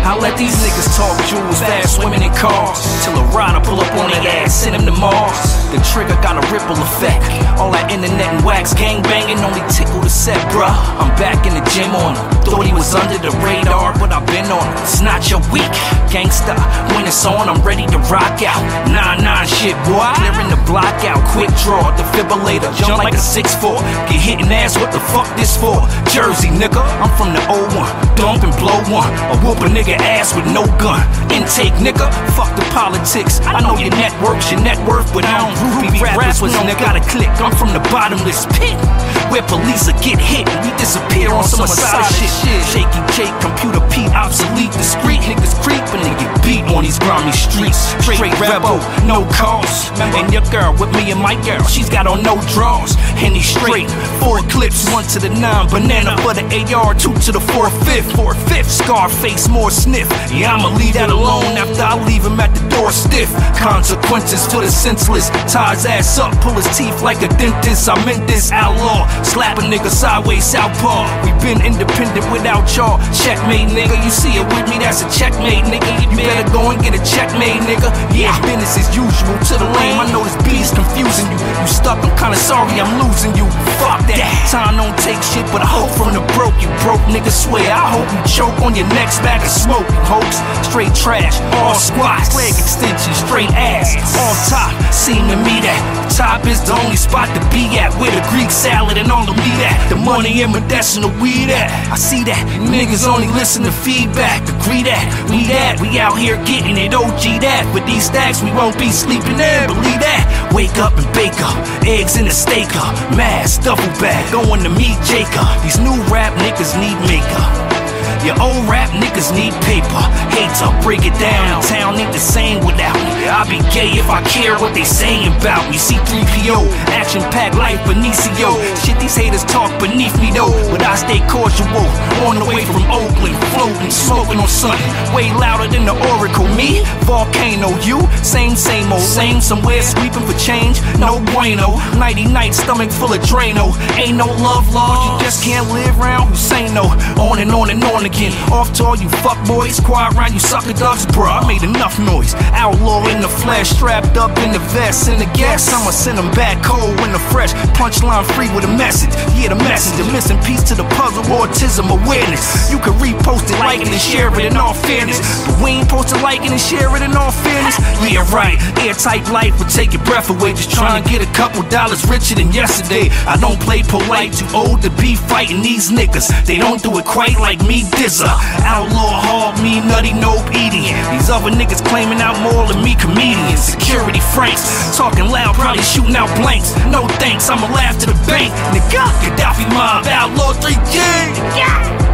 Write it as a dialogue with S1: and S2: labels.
S1: I let these niggas talk jewels, fast women in cars, till a rider pull up on their ass, send him to Mars. The trigger got a ripple effect. All that internet and wax gang banging only tickle the set, bruh. I'm back in the gym on him. Thought he was under the radar, but I've been on him. It's not your week, gangsta. When it's on, I'm ready to rock out. 9-9 shit, boy. Clearing the block out, quick draw, defibrillator, jump like a 6'4". Get hit in ass, what the fuck this for? Jersey, nigga, I'm from the old one. Dump and blow one, or whoop a nigga ass with no gun. Intake, nigga, fuck the politics. I know your network's your net worth, but I don't groupie rappers with nigga. Gotta click, I'm from the bottomless pit, where police will get hit and we disappear on some aside shit. Shaky Jake, computer Pete, obsolete, discreet. Niggas creepin' and get beat on these grimy streets. Straight rebel, no cause. And your girl with me and my girl, she's got on no draws. Henny straight, 4 clips, 1 to the 9. Banana for the AR, 2 to the 4/5. Scarface, more sniff. Yeah, I'ma leave that alone after I leave him at the door stiff. Consequences for the senseless. Tie his ass up, pull his teeth like a dentist. I meant this, outlaw. Slap a nigga sideways, southpaw. We been independent without y'all. Checkmate, nigga. You see it with me, that's a checkmate, nigga. You better go and get a checkmate, nigga. Yeah, business as usual to the lame. I know this beat's confusing you. You stuck, I'm kinda sorry I'm losing you. Fuck that. Time don't take shit, but I hope from the broke. You broke nigga, swear. I hope you choke on your next bag of smoke. Hoax, straight trash, all squats. Leg extension, straight ass, on top. Seem to me that top is the only spot to be at, where the Greek salad and all the meat at, the money and medicinal weed at. I see that niggas only listen to feedback. Agree that we out here getting it. OG that. With these stacks we won't be sleeping there. Believe that. Wake up and bake up, eggs in a steak up, mask, duffel bag, going to meet Jacob. These new rap niggas need makeup. Your old rap niggas need paper. Hate to break it down, town ain't the same without me. I'll be gay if I care what they saying about me. C3PO, action-packed life Benicio. Shit, these haters talk beneath me though, but I stay cordial. On the way from Oakland, floating, smoking on something way louder than the Oracle. Me, volcano, you, same old, same somewhere sweeping for change. No bueno, nighty-night, stomach full of Drano. Ain't no love laws, you just can't live round Hussein. No, on and on and on again. Off to all you fuckboys, quiet round you sucker ducks, bruh. I made enough noise. Outlaw in the flesh, strapped up in the vest. In the gas, I'ma send them back cold when the fresh. Punchline free with a message. Yeah, the message, the missing piece to the puzzle. Autism awareness. You can repost it, like it, and share it in all fairness. But we ain't supposed to like it and share it in all fairness. Yeah, right. Airtight life would take your breath away. Just trying to get a couple dollars richer than yesterday. I don't play polite, too old to be fighting these niggas. They don't do it quite like me, Dizza. Outlaw, hog, me, nutty, nope, eating. These other niggas claiming out more than me, comedians. Security Franks, talking loud, probably shooting out blanks. No thanks, I'ma laugh to the bank. Nigga, Gaddafi mob, outlaw 3G. Yeah.